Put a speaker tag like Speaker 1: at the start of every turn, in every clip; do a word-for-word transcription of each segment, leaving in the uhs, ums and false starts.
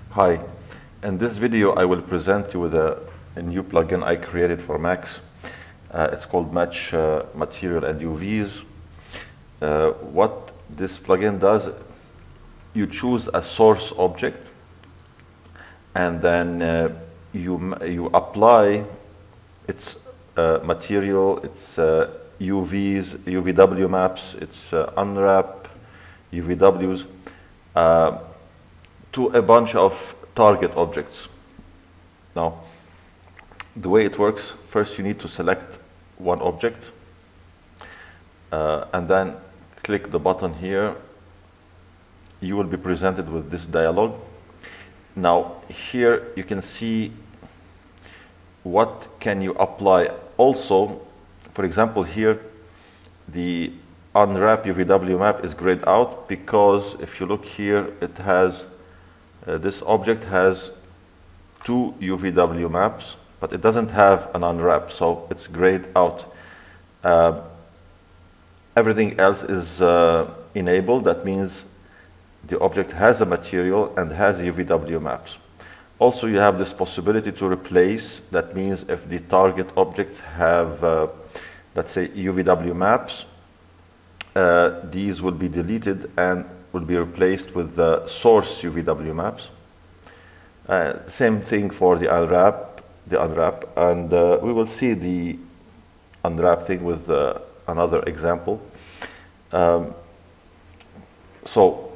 Speaker 1: Hi, in this video I will present you with a, a new plugin I created for Macs. Uh, it's called Match uh, Material and U Vs. Uh, what this plugin does, you choose a source object and then uh, you, you apply its uh, material, its uh, U Vs, U V W maps, its uh, Unwrap U V Ws uh, to a bunch of target objects. Now, the way it works, first you need to select one object uh, and then click the button here. You will be presented with this dialog. Now, here you can see what can you apply. Also, for example, here the Unwrap U V W map is grayed out because if you look here, it has uh, this object has two U V W maps, but it doesn't have an unwrap, so it's grayed out. Uh, everything else is uh, enabled. That means the object has a material and has U V W maps. Also, you have this possibility to replace. That means if the target objects have, uh, let's say, U V W maps, uh, these will be deleted and will be replaced with the source U V W maps. Uh, same thing for the unwrap, the unwrap, and uh, we will see the unwrap thing with uh, another example. Um, so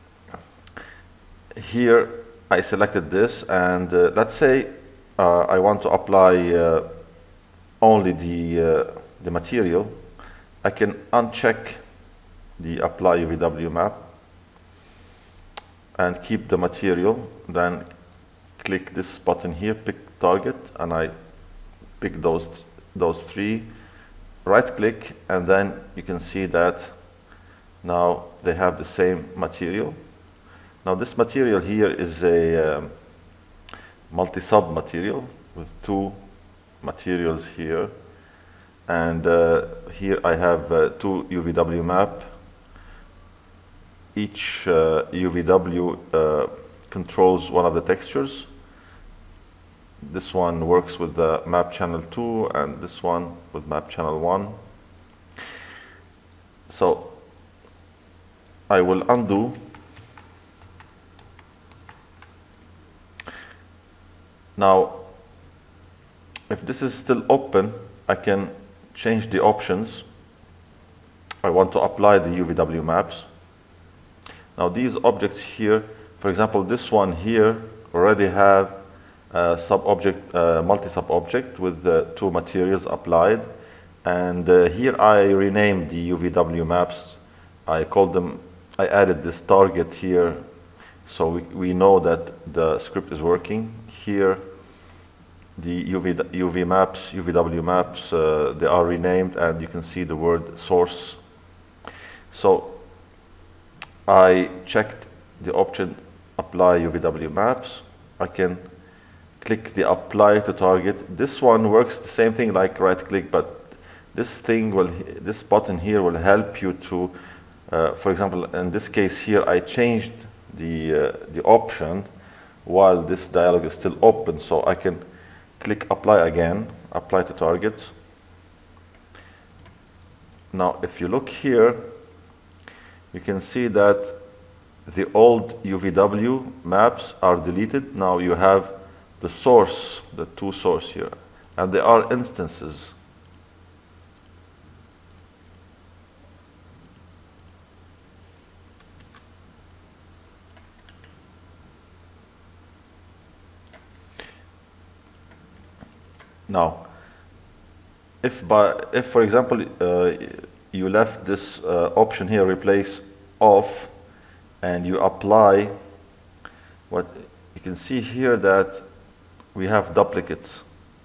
Speaker 1: here I selected this, and uh, let's say uh, I want to apply uh, only the uh, the material. I can uncheck the apply U V W map and keep the material, then click this button here, pick target, and I pick those those three, right click, and then you can see that now they have the same material. Now this material here is a um, multi-sub material with two materials here, and uh, here I have uh, two U V W map. Each uh, U V W uh, controls one of the textures. This one works with the map channel two and this one with map channel one. So I will undo. Now, if this is still open, I can change the options. I want to apply the U V W maps. Now these objects here, for example, this one here already have a sub-object, uh, multi-sub-object with uh, two materials applied. And uh, here I renamed the U V W maps. I called them, I added this target here, so we, we know that the script is working. Here, the U V, U V maps, U V W maps, uh, they are renamed, and you can see the word source. So I checked the option apply U V W maps. I can click the apply to target. This one works the same thing like right click, but this thing will, this button here will help you to, uh, for example, in this case here, I changed the, uh, the option while this dialog is still open, so I can click apply again, apply to target. Now, if you look here, you can see that the old U V W maps are deleted. Now you have the source, the two source here, and they are instances. Now, if by if for example uh, you left this uh, option here, replace off, and you apply, what you can see here that we have duplicates.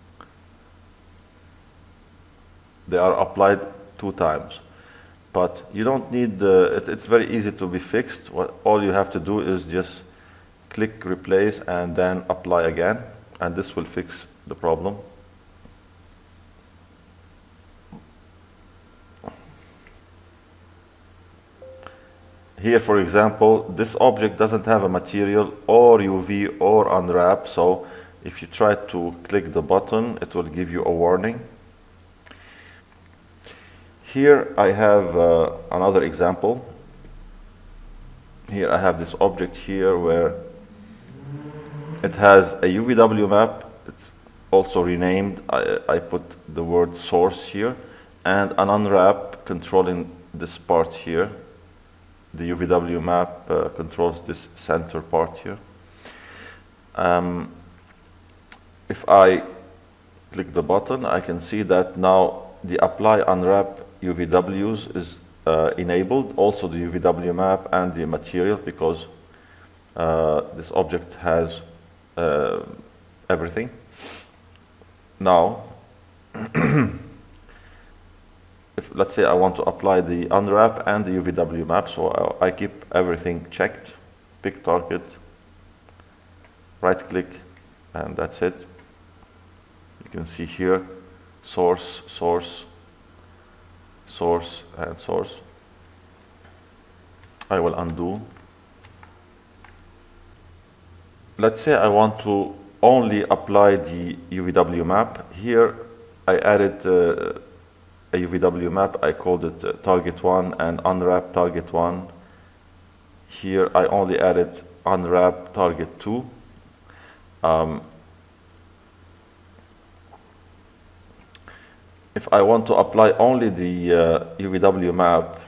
Speaker 1: They are applied two times, but you don't need the, it, it's very easy to be fixed. What all you have to do is just click replace and then apply again, and this will fix the problem. here, for example, this object doesn't have a material or U V or unwrap, so if you try to click the button, it will give you a warning. Here I have uh, another example. Here I have this object here where it has a U V W map. It's also renamed. I, I put the word source here, and an unwrap controlling this part here. The U V W map uh, controls this center part here. Um, if I click the button, I can see that now the apply unwrap U V Ws is uh, enabled, also the U V W map and the material, because uh, this object has uh, everything. Now, if let's say I want to apply the unwrap and the U V W map, so I, I keep everything checked, pick target, right click, and that's it. You can see here, source, source, source, and source. I will undo. Let's say I want to only apply the U V W map. Here I added uh, a U V W map. I called it uh, target one and unwrap target one. Here I only added unwrap target two. Um, if I want to apply only the uh, U V W map,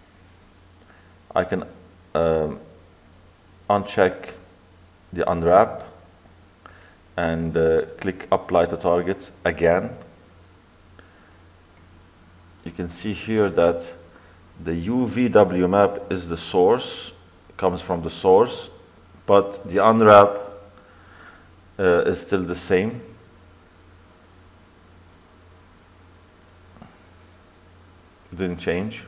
Speaker 1: I can um, uncheck the unwrap and uh, click apply to targets again. You can see here that the U V W map is the source, comes from the source, but the unwrap uh, is still the same. It didn't change.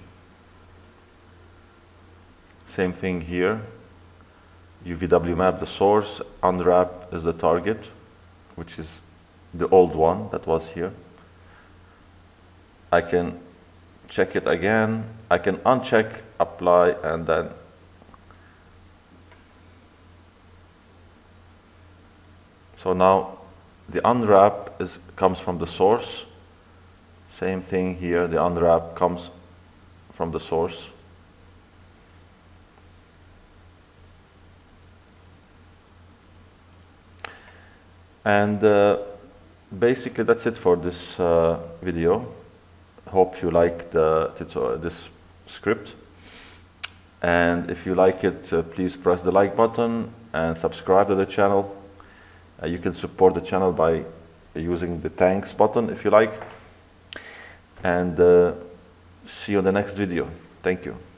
Speaker 1: Same thing here. U V W map the source, unwrap is the target, which is the old one that was here. I can check it again. I can uncheck, apply, and then so now the unwrap is comes from the source. Same thing here, the unwrap comes from the source. And uh, basically that's it for this uh, video. Hope you like the this script, and if you like it, uh, please press the like button and subscribe to the channel. Uh, you can support the channel by using the thanks button if you like, and uh, see you in the next video. Thank you.